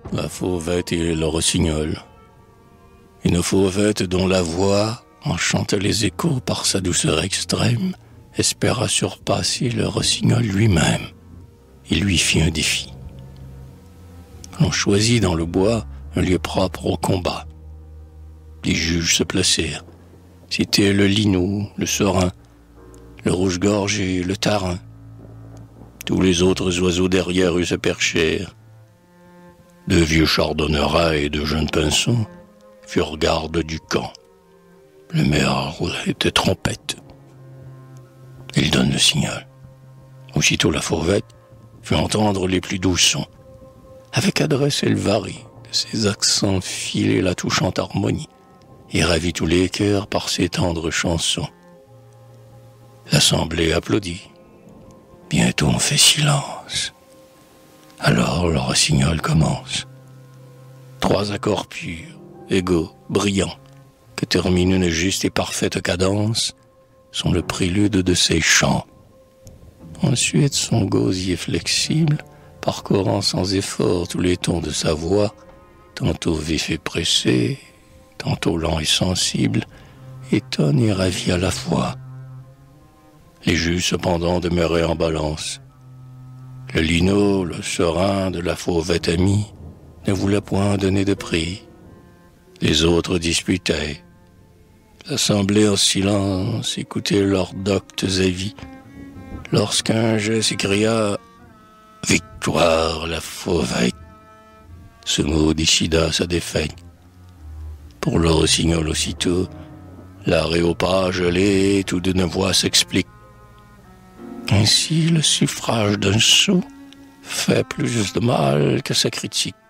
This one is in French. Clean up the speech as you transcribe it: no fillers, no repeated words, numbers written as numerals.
la fauvette et le rossignol. Une fauvette dont la voix enchante les échos par sa douceur extrême, espéra surpasser le rossignol lui-même. Il lui fit un défi. On choisit dans le bois un lieu propre au combat. Les juges se placèrent. C'étaient le linot, le serin, le rouge-gorge et le tarin. Tous les autres oiseaux derrière eux se perchèrent. De vieux chardonnerets et de jeunes pinsons furent gardes du camp. Le maire était trompette. Il donne le signal. Aussitôt la fauvette fit entendre les plus doux sons. Avec adresse, elle varie de ses accents filés la touchante harmonie et ravit tous les cœurs par ses tendres chansons. L'assemblée applaudit. Bientôt on fait silence. Alors le rossignol commence. 3 accords purs, égaux, brillants, que termine une juste et parfaite cadence, sont le prélude de ses chants. Ensuite, son gosier flexible, parcourant sans effort tous les tons de sa voix, tantôt vif et pressé, tantôt lent et sensible, étonne et ravit à la fois. Les juges, cependant, demeuraient en balance. Le linot, le serin de la fauvette amie, ne voulait point donner de prix. Les autres disputaient. L'assemblée en silence écoutait leurs doctes avis, lorsqu'un jeu s'écria « Victoire, la fauvette !» Ce mot décida sa défaite. Pour le rossignol aussitôt, l'aréopage gelé tout d'une voix s'explique. Ainsi, le suffrage d'un sot fait plus de mal que sa critique.